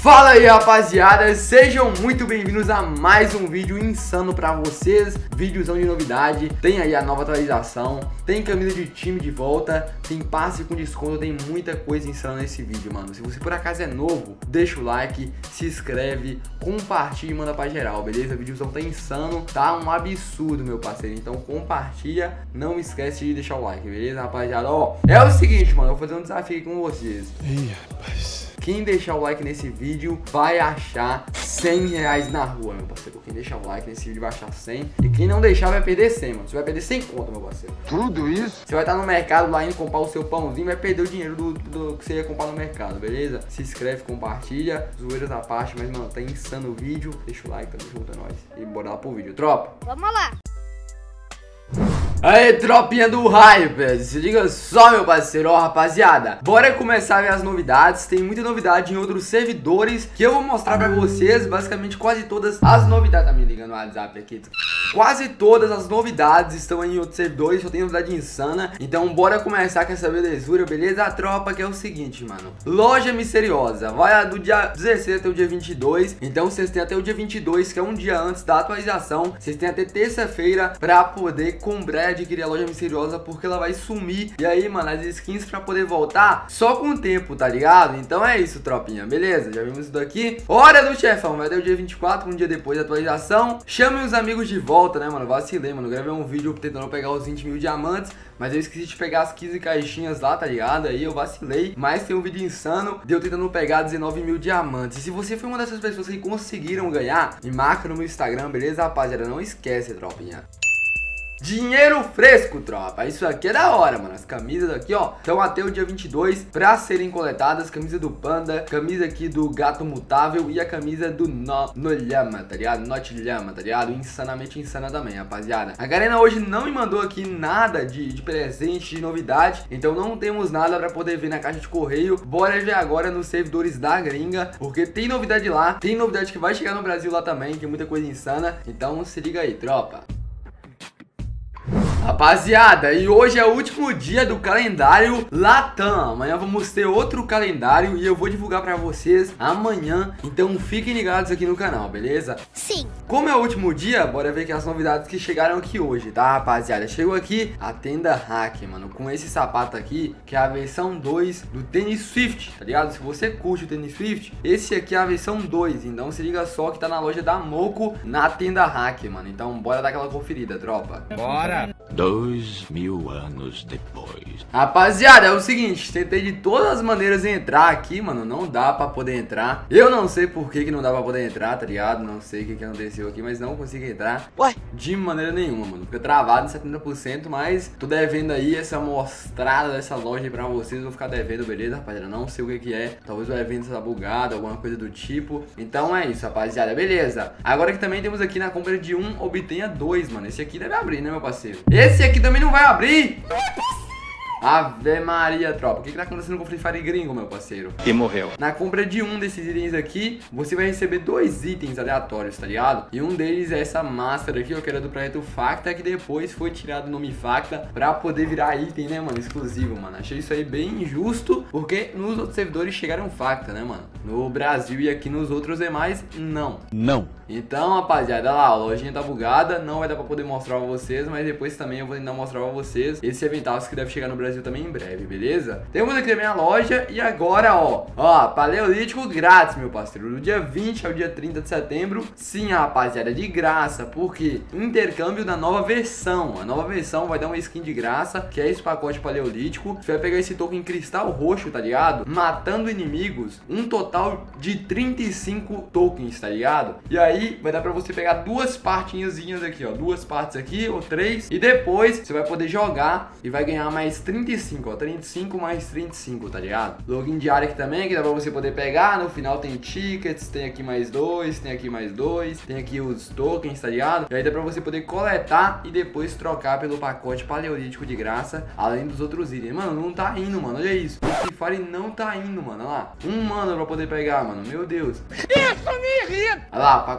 Fala aí, rapaziada, sejam muito bem-vindos a mais um vídeo insano pra vocês. Vídeozão de novidade, tem aí a nova atualização, tem camisa de time de volta, tem passe com desconto, tem muita coisa insana nesse vídeo, mano. Se você por acaso é novo, deixa o like, se inscreve, compartilha e manda pra geral, beleza? O vídeozão tá insano, tá um absurdo, meu parceiro. Então compartilha, não esquece de deixar o like, beleza, rapaziada? Ó, é o seguinte, mano, eu vou fazer um desafio aqui com vocês. Ih, rapaz. Quem deixar o like nesse vídeo vai achar 100 reais na rua, meu parceiro. Quem deixar o like nesse vídeo vai achar 100. E quem não deixar vai perder 100, mano. Você vai perder 100 conto, meu parceiro. Tudo isso? Você vai estar no mercado lá indo comprar o seu pãozinho, vai perder o dinheiro do que você ia comprar no mercado, beleza? Se inscreve, compartilha, zoeiras à parte. Mas, mano, tá insano o vídeo. Deixa o like, tamo junto, é nóis. E bora lá pro vídeo, tropa. Vamos lá. Aê, tropinha do hype, se liga só, meu parceiro, ó, rapaziada, bora começar a ver as novidades. Tem muita novidade em outros servidores que eu vou mostrar pra vocês. Basicamente quase todas as novidades. Tá me ligando no WhatsApp aqui. Quase todas as novidades estão aí em outros servidores, só tem novidade insana. Então bora começar com essa belezura, beleza? A tropa que é o seguinte, mano, loja misteriosa, vai do dia 16 até o dia 22. Então vocês têm até o dia 22, que é um dia antes da atualização. Vocês têm até terça-feira pra poder comprar, adquirir a loja misteriosa, porque ela vai sumir. E aí, mano, as skins pra poder voltar só com o tempo, tá ligado? Então é isso, tropinha, beleza? Já vimos isso daqui. Hora do chefão, vai até o dia 24, um dia depois da atualização. Chame os amigos de volta, né, mano? Vacilei, mano, gravei um vídeo tentando pegar os 20 mil diamantes, mas eu esqueci de pegar as 15 caixinhas lá, tá ligado? Aí eu vacilei, mas tem um vídeo insano de eu tentando pegar 19 mil diamantes. E se você foi uma dessas pessoas que conseguiram ganhar, me marca no meu Instagram, beleza, rapaziada? Não esquece, tropinha. Dinheiro fresco, tropa. Isso aqui é da hora, mano. As camisas aqui, ó, estão até o dia 22 pra serem coletadas. Camisa do Panda, camisa aqui do Gato Mutável e a camisa do Nollama, tá ligado? Notlhama, tá ligado? Insanamente insana também, rapaziada. A Garena hoje não me mandou aqui nada de presente, de novidade. Então não temos nada pra poder ver na caixa de correio. Bora ver agora nos servidores da gringa, porque tem novidade lá. Tem novidade que vai chegar no Brasil lá também, que é muita coisa insana. Então se liga aí, tropa. Rapaziada, e hoje é o último dia do calendário Latam. Amanhã vamos ter outro calendário e eu vou divulgar pra vocês amanhã. Então fiquem ligados aqui no canal, beleza? Sim. Como é o último dia, bora ver aqui as novidades que chegaram aqui hoje, tá, rapaziada? Chegou aqui a tenda Hack, mano, com esse sapato aqui, que é a versão 2 do tênis Swift, tá ligado? Se você curte o tênis Swift, esse aqui é a versão 2. Então se liga só que tá na loja da Moco, na tenda Hack, mano. Então bora dar aquela conferida, tropa. Bora! 2000 anos depois. Rapaziada, é o seguinte, tentei de todas as maneiras entrar aqui, mano, não dá pra poder entrar. Eu não sei por que não dá pra poder entrar, tá ligado? Não sei o que aconteceu aqui, mas não consigo entrar. Ué? De maneira nenhuma, mano. Fica travado em 70%, mas tô devendo aí essa mostrada dessa loja aí pra vocês. Vou ficar devendo, beleza, rapaziada? Não sei o que é. Talvez o evento seja bugado, alguma coisa do tipo. Então é isso, rapaziada, beleza. Agora que também temos aqui na compra de 1, obtenha 2, mano. Esse aqui deve abrir, né, meu parceiro? Esse aqui também não vai abrir. Ave Maria, tropa. O que tá acontecendo com o Free Fire gringo, meu parceiro? E morreu. Na compra de um desses itens aqui, você vai receber 2 itens aleatórios, tá ligado? E um deles é essa máscara aqui, ó, que era do projeto Facta, que depois foi tirado o nome Facta pra poder virar item, né, mano? Exclusivo, mano. Achei isso aí bem injusto, porque nos outros servidores chegaram Facta, né, mano? No Brasil e aqui nos outros demais, não. Não. Então, rapaziada, lá, a lojinha tá bugada, não vai dar pra poder mostrar pra vocês, mas depois também eu vou tentar mostrar pra vocês esse avental que deve chegar no Brasil também em breve, beleza? Temos aqui também a loja e agora, ó, paleolítico grátis, meu parceiro, do dia 20 ao dia 30 de setembro, sim, rapaziada, de graça, porque intercâmbio da nova versão, a nova versão vai dar uma skin de graça, que é esse pacote paleolítico, você vai pegar esse token cristal roxo, tá ligado? Matando inimigos, um total de 35 tokens, tá ligado? E aí, vai dar pra você pegar 2 partinhazinhas aqui, ó, 2 partes aqui, ou 3, e depois você vai poder jogar e vai ganhar mais 35, ó, 35 mais 35, tá ligado? Login diário aqui também, que dá pra você poder pegar, no final tem tickets, tem aqui mais 2, tem aqui mais 2, tem aqui os tokens, tá ligado? E aí dá pra você poder coletar e depois trocar pelo pacote paleolítico de graça, além dos outros itens. Mano, não tá indo, mano, olha isso. O Free Fire não tá indo, mano, olha lá. Um mano pra poder pegar, mano, meu Deus. Isso me irrita! Olha lá, pacote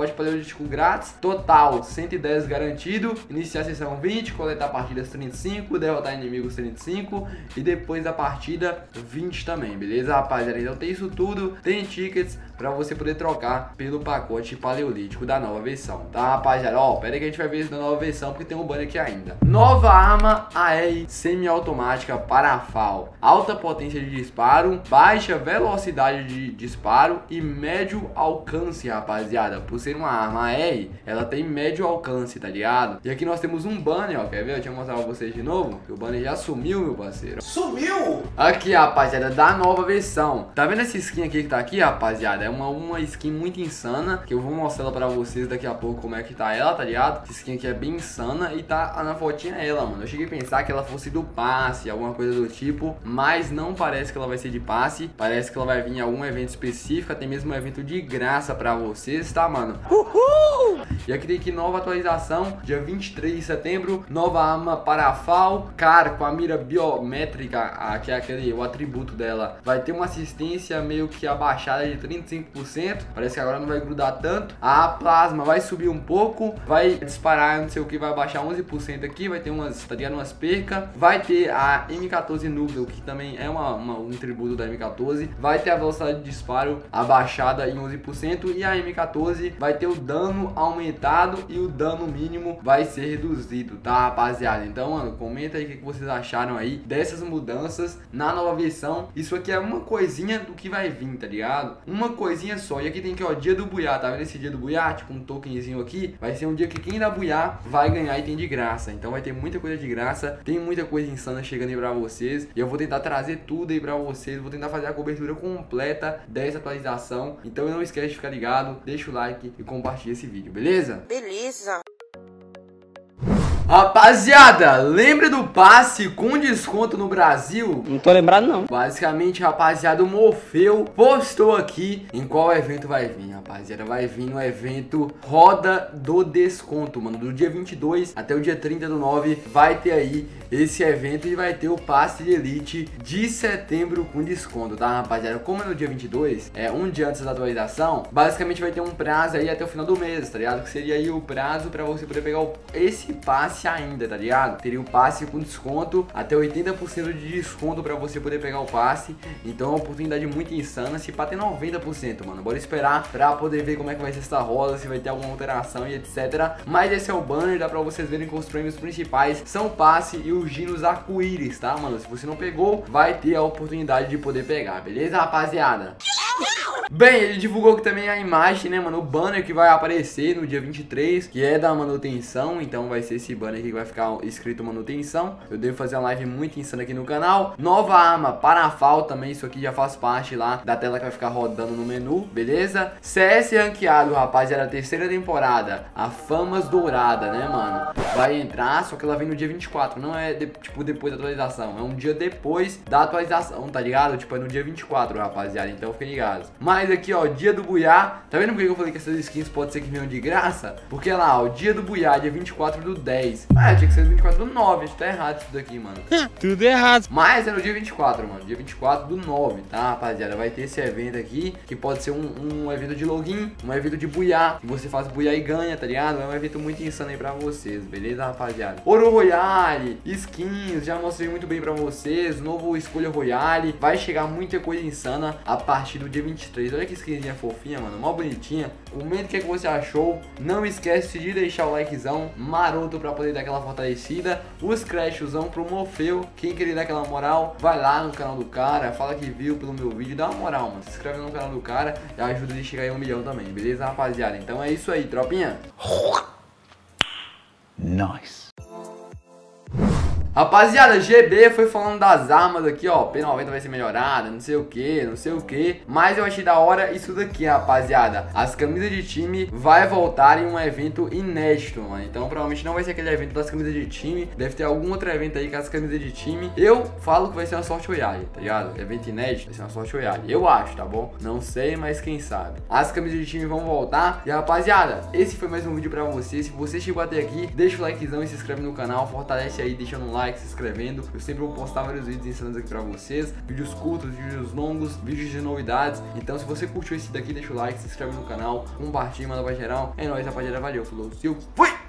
pacote paleolítico grátis, total 110 garantido, iniciar a sessão 20, coletar partidas 35, derrotar inimigos 35 e depois da partida 20 também, beleza, rapaziada? Então tem isso tudo, tem tickets pra você poder trocar pelo pacote paleolítico da nova versão, tá, rapaziada? Ó, pera aí que a gente vai ver isso da nova versão, porque tem um banner aqui ainda. Nova arma AR semiautomática para FAL, alta potência de disparo, baixa velocidade de disparo e médio alcance, rapaziada. Por ser uma arma AR, ela tem médio alcance, tá ligado? E aqui nós temos um banner, ó, quer ver? Deixa eu mostrar pra vocês de novo, que o banner já sumiu, meu parceiro. Sumiu! Aqui, rapaziada, da nova versão. Tá vendo essa skin aqui que tá aqui, rapaziada? É uma skin muito insana, que eu vou mostrar ela pra vocês daqui a pouco como é que tá ela, tá ligado? Essa skin aqui é bem insana e tá na fotinha ela, mano. Eu cheguei a pensar que ela fosse do passe, alguma coisa do tipo, mas não parece que ela vai ser de passe. Parece que ela vai vir em algum evento específico, até mesmo um evento de graça pra vocês, tá, mano? Uhul! E aqui tem aqui nova atualização, dia 23 de setembro, nova arma para FAL, cara, com a mira biométrica, que é o atributo dela, vai ter uma assistência meio que abaixada de 35%, parece que agora não vai grudar tanto. A plasma vai subir um pouco, vai disparar, não sei o que, vai baixar 11% aqui, vai ter umas, tá ligado, umas percas, vai ter a M14 Noodle, que também é um tributo da M14, vai ter a velocidade de disparo abaixada em 11% e a M14 vai ter o dano aumentado e o dano mínimo vai ser reduzido, tá, rapaziada? Então, mano, comenta aí o que vocês acharam aí dessas mudanças na nova versão. Isso aqui é uma coisinha do que vai vir, tá ligado? Uma coisinha só. E aqui tem que, ó, dia do buiá, tá vendo esse dia do buiá? Tipo um tokenzinho aqui, vai ser um dia que quem dá buiá vai ganhar item de graça. Então vai ter muita coisa de graça, tem muita coisa insana chegando aí pra vocês, e eu vou tentar trazer tudo aí pra vocês, vou tentar fazer a cobertura completa dessa atualização. Então não esquece de ficar ligado, deixa o like e compartilha esse vídeo, beleza? Beleza. Rapaziada, lembra do passe com desconto no Brasil? Não tô lembrado não. Basicamente, rapaziada, o Morfeu postou aqui em qual evento vai vir, rapaziada. Vai vir no evento Roda do Desconto, mano. Do dia 22 até o dia 30/9 vai ter aí esse evento e vai ter o passe de Elite de setembro com desconto, tá, rapaziada? Como é no dia 22, um dia antes da atualização, basicamente vai ter um prazo aí até o final do mês, tá ligado? Que seria aí o prazo pra você poder pegar esse passe ainda, tá ligado? Teria o passe com desconto, até 80% de desconto pra você poder pegar o passe. Então é uma oportunidade muito insana, se pá, tem 90%, mano. Bora esperar pra poder ver como é que vai ser essa roda, se vai ter alguma alteração e etc. Mas esse é o banner, dá pra vocês verem que os prêmios principais são o passe e os giros arco-íris, tá, mano? Se você não pegou, vai ter a oportunidade de poder pegar, beleza, rapaziada? Bem, ele divulgou que também a imagem, né, mano, o banner que vai aparecer no dia 23, que é da manutenção. Então vai ser esse banner aqui que vai ficar escrito manutenção. Eu devo fazer uma live muito insana aqui no canal. Nova arma para a FAL também, isso aqui já faz parte lá da tela que vai ficar rodando no menu, beleza? CS ranqueado, rapaziada, terceira temporada, a Famas Dourada, né, mano? Vai entrar, só que ela vem no dia 24, não é tipo depois da atualização, é um dia depois da atualização, tá ligado? Tipo, é no dia 24, rapaziada, então fiquem ligados. Mas aqui, ó, dia do buiá, tá vendo por que eu falei que essas skins pode ser que venham de graça? Porque lá, ó, dia do buiá, dia 24/10. Tinha que ser 24/9, acho que tá errado isso daqui, mano. Tudo errado. Mas é no dia 24, mano, dia 24/9, tá, rapaziada? Vai ter esse evento aqui, que pode ser um evento de login, um evento de buiá, que você faz buiá e ganha, tá ligado? É um evento muito insano aí pra vocês, beleza, rapaziada? Ouro Royale, skins, já mostrei muito bem pra vocês, novo Escolha Royale, vai chegar muita coisa insana a partir do dia 23. Olha que skinzinha fofinha, mano, mó bonitinha. Comenta o que você achou, não esquece de deixar o likezão maroto pra poder dar aquela fortalecida. Os crashzão pro Morfeu, quem querer dar aquela moral, vai lá no canal do cara, fala que viu pelo meu vídeo, dá uma moral, mano, se inscreve no canal do cara e ajuda ele a chegar em 1 milhão também, beleza, rapaziada? Então é isso aí, tropinha. Nice. Rapaziada, GB foi falando das armas aqui, ó, P90 vai ser melhorada, não sei o que, mas eu achei da hora isso daqui, rapaziada. As camisas de time vai voltar em um evento inédito, mano. Então provavelmente não vai ser aquele evento das camisas de time, deve ter algum outro evento aí com as camisas de time. Eu falo que vai ser uma sorte royale, tá ligado? Evento inédito vai ser uma sorte royale, eu acho, tá bom? Não sei, mas quem sabe. As camisas de time vão voltar. E rapaziada, esse foi mais um vídeo pra você. Se você chegou até aqui, deixa o likezão e se inscreve no canal, fortalece aí, deixando um like. like, se inscrevendo. Eu sempre vou postar vários vídeos ensinando aqui pra vocês, vídeos curtos, vídeos longos, vídeos de novidades. Então se você curtiu esse daqui, deixa o like, se inscreve no canal, compartilha, manda pra geral. É nóis, rapaziada, valeu, falou, fui!